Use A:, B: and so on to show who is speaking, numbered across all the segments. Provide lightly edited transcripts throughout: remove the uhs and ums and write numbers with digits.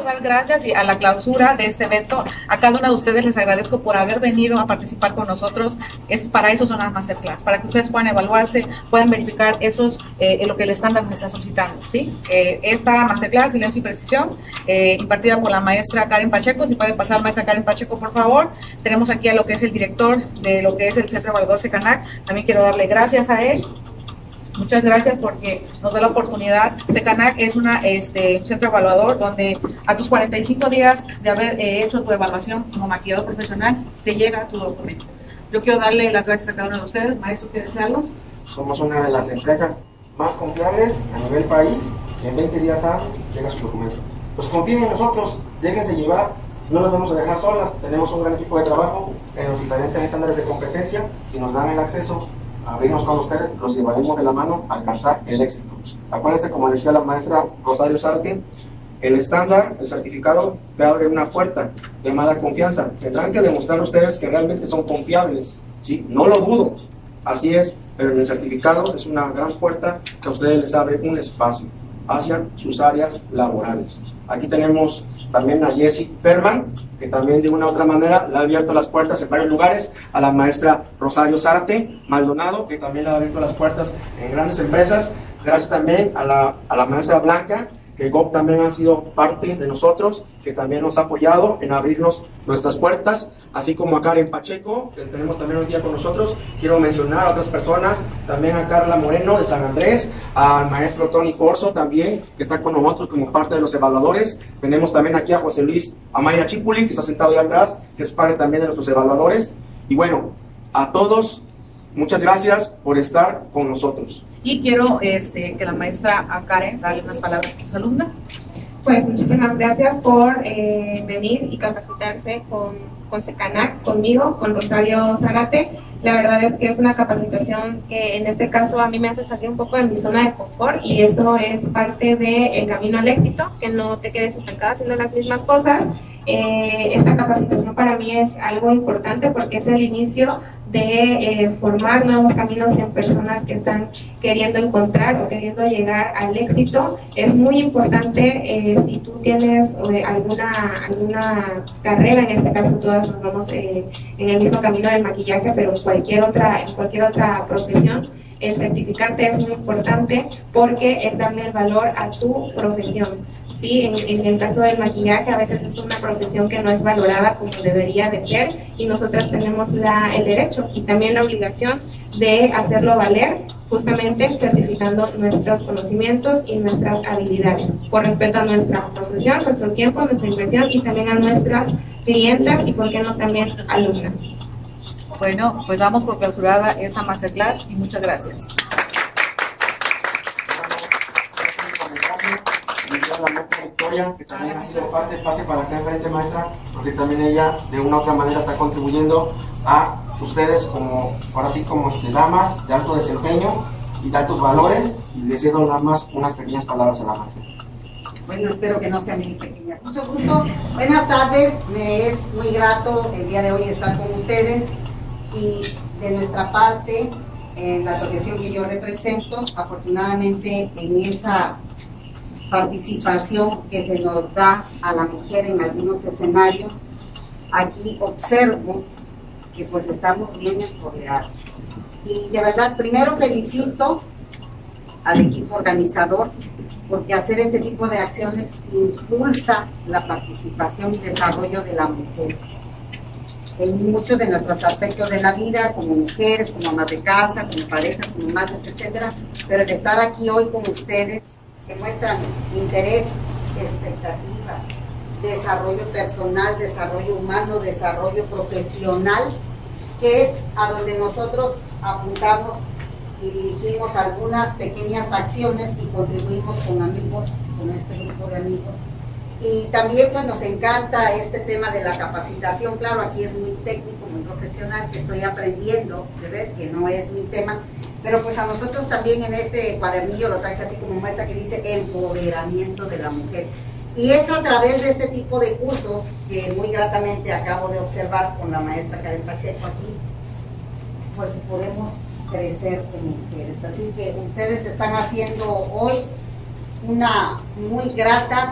A: dar gracias y a la clausura de este evento. A cada uno de ustedes les agradezco por haber venido a participar con nosotros. Para eso son las masterclass, para que ustedes puedan evaluarse, puedan verificar lo que el estándar nos está solicitando, ¿sí? Esta masterclass, Silencio y Precisión, impartida por la maestra Karen Pacheco. Si puede pasar, maestra Karen Pacheco, por favor. Tenemos aquí a lo que es el director de lo que es el Centro Evaluador Secanac. También quiero darle gracias a él. Muchas gracias porque nos da la oportunidad. Secanac es un centro evaluador donde a tus 45 días de haber hecho tu evaluación como maquillador profesional, te llega tu documento. Yo quiero darle las gracias a cada uno de ustedes. Maestro, ¿quieres decir algo?
B: Somos una de las empresas más confiables a nivel país. En 20 días hábiles llega su documento. Pues confíen en nosotros, déjense llevar, no nos vamos a dejar solas. Tenemos un gran equipo de trabajo que nos implementan estándares de competencia y nos dan el acceso a abrirnos con ustedes, los llevaremos de la mano a alcanzar el éxito. Acuérdense, como decía la maestra Rosario Zárate, el estándar, el certificado, te abre una puerta llamada confianza. Tendrán que demostrar ustedes que realmente son confiables, ¿sí? No lo dudo, así es, pero en el certificado es una gran puerta que a ustedes les abre un espacio hacia sus áreas laborales. Aquí tenemos también a Jessie Perman, que también de una u otra manera le ha abierto las puertas en varios lugares, a la maestra Rosario Zárate Maldonado, que también le ha abierto las puertas en grandes empresas. Gracias también a la maestra Blanca, que GOP también ha sido parte de nosotros, que también nos ha apoyado en abrirnos nuestras puertas, así como a Karen Pacheco, que tenemos también hoy día con nosotros. Quiero mencionar a otras personas, también a Carla Moreno de San Andrés, al maestro Tony Corso también, que está con nosotros como parte de los evaluadores. Tenemos también aquí a José Luis Amaya Chipuli, que está sentado ahí atrás, que es parte también de nuestros evaluadores. Y bueno, a todos, muchas gracias por estar con nosotros.
A: Y quiero que la maestra Karen darle unas palabras a sus alumnas.
C: Pues muchísimas gracias por venir y capacitarse con Secanac, conmigo, con Rosario Zárate. La verdad es que es una capacitación que en este caso a mí me hace salir un poco de mi zona de confort, y eso es parte del camino al éxito, que no te quedes estancada haciendo las mismas cosas. Esta capacitación para mí es algo importante porque es el inicio de formar nuevos caminos en personas que están queriendo encontrar o queriendo llegar al éxito. Es muy importante, si tú tienes alguna carrera, en este caso todas nos vamos en el mismo camino del maquillaje, pero en cualquier otra profesión, el certificarte es muy importante porque es darle el valor a tu profesión. Sí, en el caso del maquillaje a veces es una profesión que no es valorada como debería de ser, y nosotras tenemos el derecho y también la obligación de hacerlo valer, justamente certificando nuestros conocimientos y nuestras habilidades, por respeto a nuestra profesión, nuestro tiempo, nuestra inversión, y también a nuestras clientas y por qué no también alumnas.
A: Bueno, pues damos por clausurada esta masterclass y muchas gracias.
B: La maestra Victoria, que también ha sido parte, pase para acá enfrente, maestra, porque también ella de una u otra manera está contribuyendo a ustedes como, ahora sí, como damas de alto desempeño y de altos valores, y les cedo nada más unas pequeñas palabras a la maestra.
D: Bueno, espero que no sean muy pequeñas. Mucho gusto, buenas tardes, me es muy grato el día de hoy estar con ustedes, y de nuestra parte, en la asociación que yo represento, afortunadamente en esa participación que se nos da a la mujer en algunos escenarios, aquí observo que pues estamos bien empoderados. Y de verdad, primero felicito al equipo organizador, porque hacer este tipo de acciones impulsa la participación y desarrollo de la mujer en muchos de nuestros aspectos de la vida, como mujeres, como amas de casa, como parejas, como madres, etcétera. Pero el estar aquí hoy con ustedes, que muestran interés, expectativa, desarrollo personal, desarrollo humano, desarrollo profesional, que es a donde nosotros apuntamos y dirigimos algunas pequeñas acciones y contribuimos con amigos, con este grupo de amigos. Y también pues nos encanta este tema de la capacitación. Claro, aquí es muy técnico, muy profesional, que estoy aprendiendo de ver que no es mi tema, pero pues a nosotros también en este cuadernillo lo traje así como muestra, que dice empoderamiento de la mujer. Y es a través de este tipo de cursos que muy gratamente acabo de observar con la maestra Karen Pacheco aquí, pues podemos crecer como mujeres. Así que ustedes están haciendo hoy una muy grata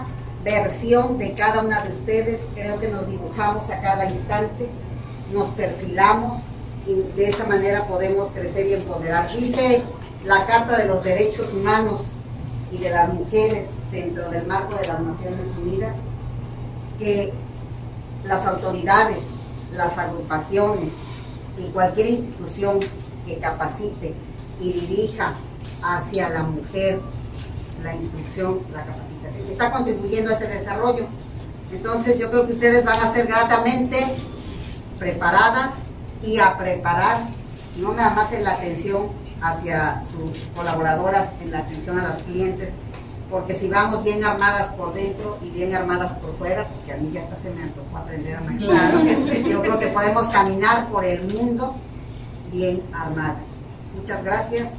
D: versión de cada una de ustedes. Creo que nos dibujamos a cada instante, nos perfilamos y de esa manera podemos crecer y empoderar. Dice la Carta de los Derechos Humanos y de las Mujeres dentro del marco de las Naciones Unidas que las autoridades, las agrupaciones y cualquier institución que capacite y dirija hacia la mujer la instrucción, la capacitación, está contribuyendo a ese desarrollo. Entonces yo creo que ustedes van a ser gratamente preparadas y a preparar, no nada más en la atención hacia sus colaboradoras, en la atención a los clientes, porque si vamos bien armadas por dentro y bien armadas por fuera, porque a mí ya hasta se me antojó aprender a maquillar, yo creo que podemos caminar por el mundo bien armadas. Muchas gracias.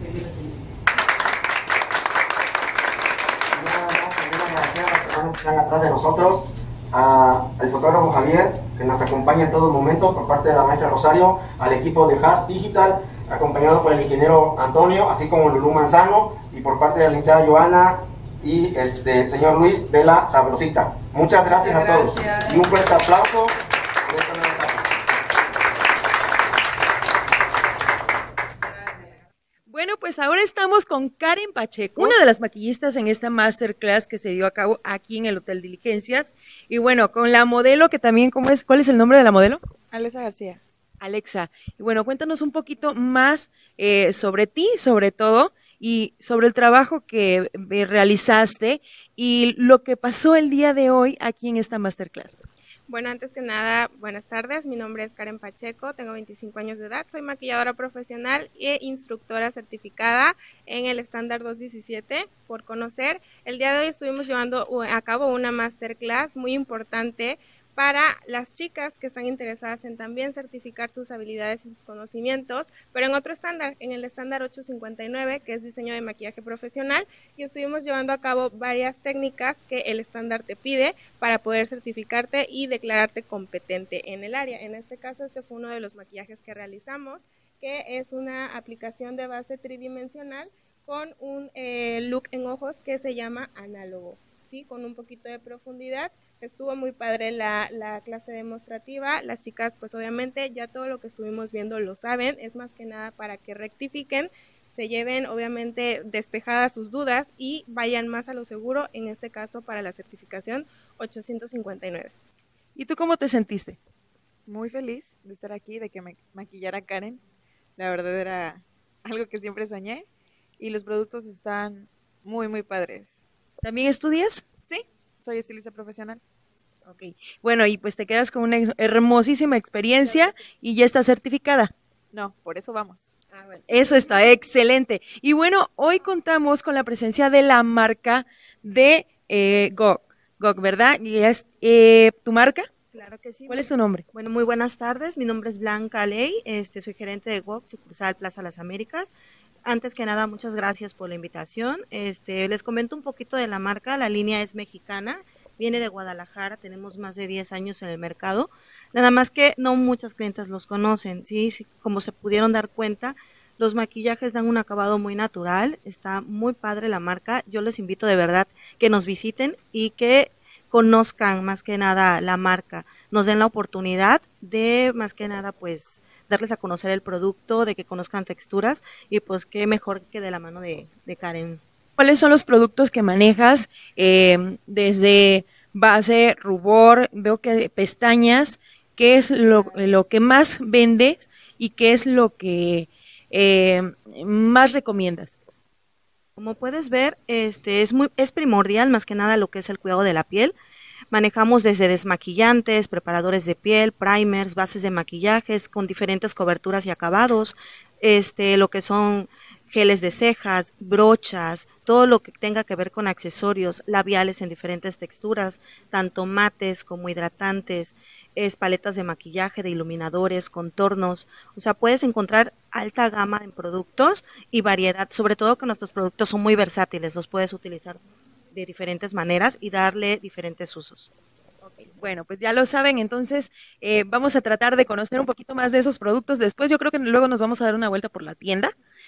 B: Que están atrás de nosotros, al fotógrafo Javier, que nos acompaña en todo momento por parte de la maestra Rosario, al equipo de Hearts Digital, acompañado por el ingeniero Antonio, así como Lulú Manzano, y por parte de la licenciada Joana y señor Luis de la Sabrosita. Muchas gracias a todos y un fuerte aplauso por esta nueva etapa.
E: Bueno, pues ahora estamos con Karen Pacheco, una de las maquillistas en esta masterclass que se dio a cabo aquí en el Hotel Diligencias. Y bueno, con la modelo que también, ¿cuál es el nombre de la modelo?
F: Alexa García.
E: Alexa. Y bueno, cuéntanos un poquito más sobre ti, sobre todo, y sobre el trabajo que realizaste y lo que pasó el día de hoy aquí en esta masterclass.
C: Bueno, antes que nada, buenas tardes. Mi nombre es Karen Pacheco, tengo 25 años de edad, soy maquilladora profesional e instructora certificada en el estándar 217. Por conocer, el día de hoy estuvimos llevando a cabo una masterclass muy importante para las chicas que están interesadas en también certificar sus habilidades y sus conocimientos, pero en otro estándar, en el estándar 859, que es diseño de maquillaje profesional, y estuvimos llevando a cabo varias técnicas que el estándar te pide para poder certificarte y declararte competente en el área. En este caso, este fue uno de los maquillajes que realizamos, que es una aplicación de base tridimensional con un look en ojos que se llama análogo, ¿sí? Con un poquito de profundidad. Estuvo muy padre la clase demostrativa. Las chicas, pues obviamente ya todo lo que estuvimos viendo lo saben, es más que nada para que rectifiquen, se lleven obviamente despejadas sus dudas y vayan más a lo seguro, en este caso para la certificación 859.
E: ¿Y tú cómo te sentiste?
F: Muy feliz de estar aquí, de que me maquillara Karen. La verdad era algo que siempre soñé y los productos están muy, muy padres.
E: ¿También estudias?
F: Sí, soy estilista profesional.
E: Ok, bueno, y pues te quedas con una hermosísima experiencia y ya estás certificada.
F: No, por eso vamos.
E: Ah, bueno. Eso está excelente. Y bueno, hoy contamos con la presencia de la marca de GOG, ¿verdad? ¿Y es tu marca?
G: Claro que sí.
E: ¿Cuál es tu nombre?
G: Bueno, muy buenas tardes. Mi nombre es Blanca Ley, soy gerente de GOG, sucursal Plaza Las Américas. Antes que nada, muchas gracias por la invitación. Les comento un poquito de la marca. La línea es mexicana, viene de Guadalajara, tenemos más de 10 años en el mercado. Nada más que no muchas clientes los conocen, ¿sí? Como se pudieron dar cuenta, los maquillajes dan un acabado muy natural, está muy padre la marca. Yo les invito de verdad que nos visiten y que conozcan más que nada la marca, nos den la oportunidad de más que nada pues darles a conocer el producto, de que conozcan texturas y pues qué mejor que de la mano de Karen.
E: ¿Cuáles son los productos que manejas desde base, rubor, veo que pestañas, qué es lo que más vendes y qué es lo que más recomiendas?
G: Como puedes ver, es primordial más que nada lo que es el cuidado de la piel. Manejamos desde desmaquillantes, preparadores de piel, primers, bases de maquillajes con diferentes coberturas y acabados, lo que son geles de cejas, brochas, todo lo que tenga que ver con accesorios, labiales en diferentes texturas, tanto mates como hidratantes, paletas de maquillaje, de iluminadores, contornos. O sea, puedes encontrar alta gama en productos y variedad, sobre todo que nuestros productos son muy versátiles, los puedes utilizar de diferentes maneras y darle diferentes usos.
E: Okay, bueno, pues ya lo saben, entonces vamos a tratar de conocer un poquito más de esos productos. Después yo creo que luego nos vamos a dar una vuelta por la tienda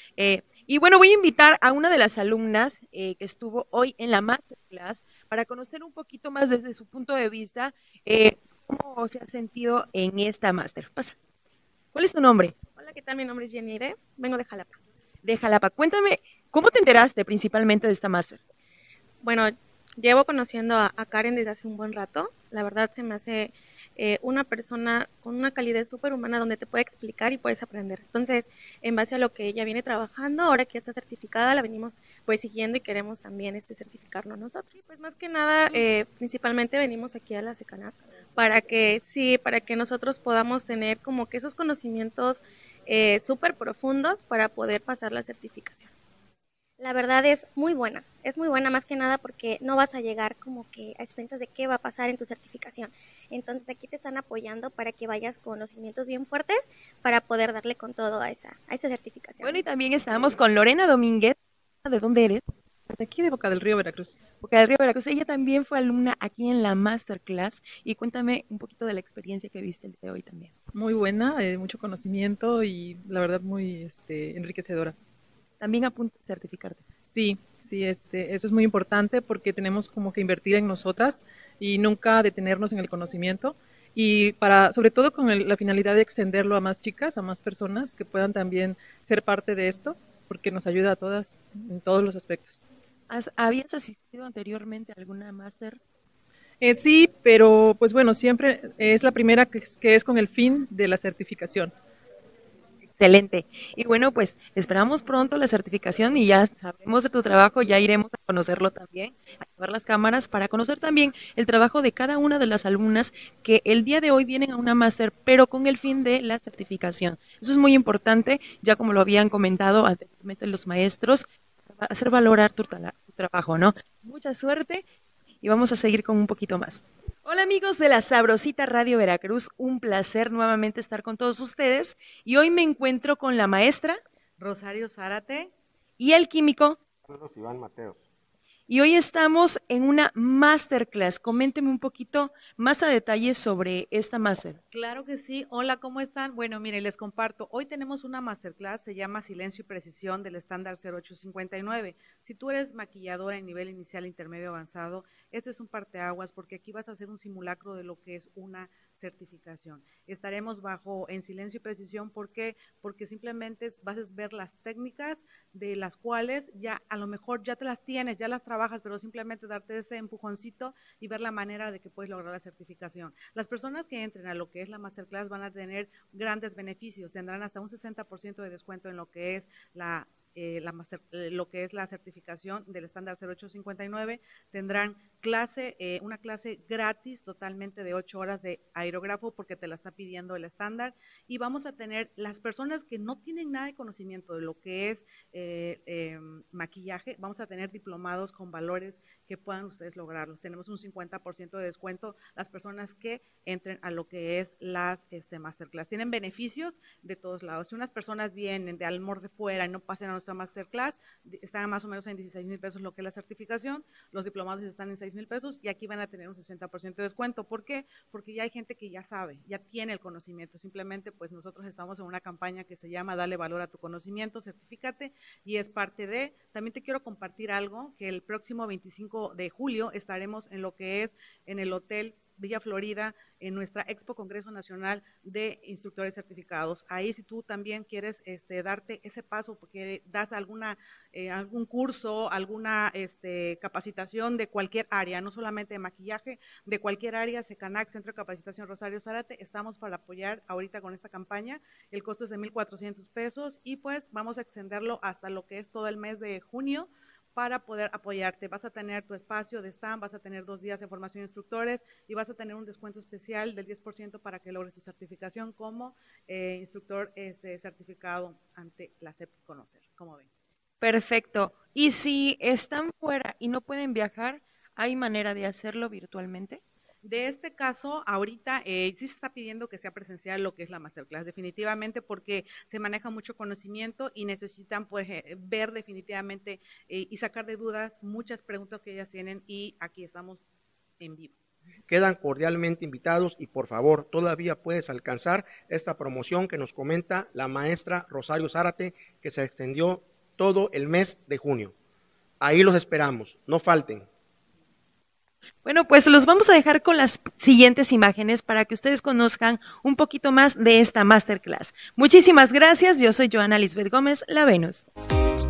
E: Y bueno, voy a invitar a una de las alumnas que estuvo hoy en la masterclass para conocer un poquito más desde su punto de vista cómo se ha sentido en esta master. Pasa. ¿Cuál es tu nombre?
H: Hola, ¿qué tal? Mi nombre es Jenny, vengo de Jalapa.
E: De Jalapa. Cuéntame, ¿cómo te enteraste principalmente de esta máster?
H: Bueno, llevo conociendo a Karen desde hace un buen rato. La verdad se me hace una persona con una calidez súper humana donde te puede explicar y puedes aprender. Entonces, en base a lo que ella viene trabajando, ahora que ya está certificada, la venimos pues siguiendo y queremos también certificarnos nosotros. Y pues más que nada, principalmente venimos aquí a la Secanac para que nosotros podamos tener como que esos conocimientos súper profundos para poder pasar la certificación.
I: La verdad es muy buena más que nada porque no vas a llegar como que a expensas de qué va a pasar en tu certificación. Entonces aquí te están apoyando para que vayas con los cimientos bien fuertes para poder darle con todo a esa certificación.
E: Bueno, y también estamos con Lorena Domínguez. ¿De dónde eres?
J: De aquí de Boca del Río, Veracruz.
E: Boca del Río, Veracruz. Ella también fue alumna aquí en la masterclass y cuéntame un poquito de la experiencia que viste el día de hoy también.
J: Muy buena, mucho conocimiento y la verdad muy enriquecedora.
E: También a punto de certificarte.
J: Sí, eso es muy importante porque tenemos como que invertir en nosotras y nunca detenernos en el conocimiento y sobre todo con la finalidad de extenderlo a más chicas, a más personas que puedan también ser parte de esto porque nos ayuda a todas en todos los aspectos.
E: ¿Habías asistido anteriormente a alguna máster?
J: Sí, pero pues bueno, siempre es la primera que es con el fin de la certificación.
E: Excelente. Y bueno, pues esperamos pronto la certificación y ya sabemos de tu trabajo, ya iremos a conocerlo también, a llevar las cámaras para conocer también el trabajo de cada una de las alumnas que el día de hoy vienen a una máster, pero con el fin de la certificación. Eso es muy importante, ya como lo habían comentado anteriormente los maestros, hacer valorar tu trabajo, ¿no? Mucha suerte y vamos a seguir con un poquito más. Hola amigos de la Sabrosita Radio Veracruz, un placer nuevamente estar con todos ustedes y hoy me encuentro con la maestra
K: Rosario Zárate
E: y el químico
B: Carlos Iván Mateos.
E: Y hoy estamos en una masterclass. Coménteme un poquito más a detalle sobre esta máster.
K: Claro que sí. Hola, ¿cómo están? Bueno, mire, les comparto. Hoy tenemos una masterclass, se llama Silencio y Precisión del estándar 0859. Si tú eres maquilladora en nivel inicial, intermedio, avanzado, este es un parteaguas porque aquí vas a hacer un simulacro de lo que es una certificación. Estaremos en silencio y precisión, ¿por qué? Porque simplemente vas a ver las técnicas de las cuales ya a lo mejor ya te las tienes, ya las trabajas, pero simplemente darte ese empujoncito y ver la manera de que puedes lograr la certificación. Las personas que entren a lo que es la masterclass van a tener grandes beneficios, tendrán hasta un 60% de descuento en lo que es lo que es la certificación del estándar 0859, tendrán una clase gratis totalmente de 8 horas de aerógrafo porque te la está pidiendo el estándar y vamos a tener las personas que no tienen nada de conocimiento de lo que es maquillaje, vamos a tener diplomados con valores que puedan ustedes lograrlos. Tenemos un 50% de descuento las personas que entren a lo que es las masterclass. Tienen beneficios de todos lados. Si unas personas vienen de Almor de fuera y no pasan a nuestra masterclass, están más o menos en 16,000 pesos lo que es la certificación, los diplomados están en 6,000 pesos y aquí van a tener un 60% de descuento. ¿Por qué? Porque ya hay gente que ya sabe, ya tiene el conocimiento. Simplemente pues nosotros estamos en una campaña que se llama Dale Valor a tu Conocimiento, certifícate y es parte de. También te quiero compartir algo, que el próximo 25 de julio estaremos en lo que es en el Hotel Villa Florida, en nuestra Expo Congreso Nacional de Instructores Certificados. Ahí si tú también quieres darte ese paso porque das algún curso, alguna capacitación de cualquier área, no solamente de maquillaje, de cualquier área, Secanac, Centro de Capacitación Rosario Zárate, estamos para apoyar ahorita con esta campaña. El costo es de 1,400 pesos y pues vamos a extenderlo hasta lo que es todo el mes de junio, para poder apoyarte. Vas a tener tu espacio de stand, vas a tener 2 días de formación de instructores y vas a tener un descuento especial del 10% para que logres tu certificación como instructor certificado ante la SEP Conocer. ¿Cómo ven?
E: Perfecto. Y si están fuera y no pueden viajar, ¿hay manera de hacerlo virtualmente?
K: De este caso, ahorita sí se está pidiendo que sea presencial lo que es la masterclass, definitivamente porque se maneja mucho conocimiento y necesitan pues, ver definitivamente y sacar de dudas muchas preguntas que ellas tienen y aquí estamos en vivo.
B: Quedan cordialmente invitados y por favor, todavía puedes alcanzar esta promoción que nos comenta la maestra Rosario Zárate, que se extendió todo el mes de junio. Ahí los esperamos, no falten.
E: Bueno, pues los vamos a dejar con las siguientes imágenes para que ustedes conozcan un poquito más de esta masterclass. Muchísimas gracias, yo soy Joana Lisbeth Gómez, la Venus.